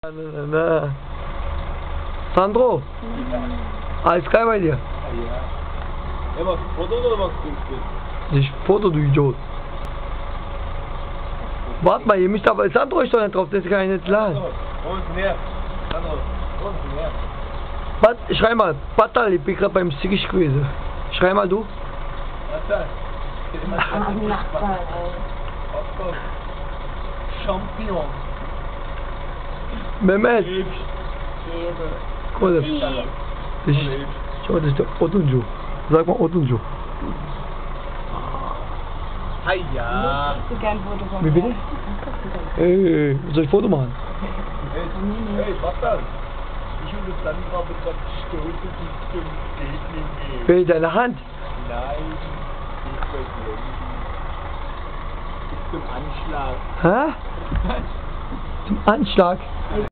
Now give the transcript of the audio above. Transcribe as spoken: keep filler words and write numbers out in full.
Na, na, na. Sandro, alles geil bei dir? Ja. Ja, was Foto oder was günstig? Ich Foto, du Idiot. Warte mal, ihr müsst aber, Sandro ist doch nicht drauf, das kann ich nicht laden. Wo ist denn her? Sandro, wo ist denn her? Was? Schrei mal, Patal, ich bin gerade beim Sigisch gewesen. Schrei mal du. Patal. Nachbar, ey. Champion. Mehmet. Gebe. Guck mal, das ist, schau, das ist der Otunju. Sag mal Otunju. Hiya. Möchtest du gern ein Foto von Wie bitte? Ey, soll ich Foto machen? Hey, hey, Patal. Ich und das Sandra haben gerade gestoßen bis zum Gegner. Wer in deiner Hand? Nein, ich bei dir. Bis zum Anschlag. Hä? Zum Anschlag.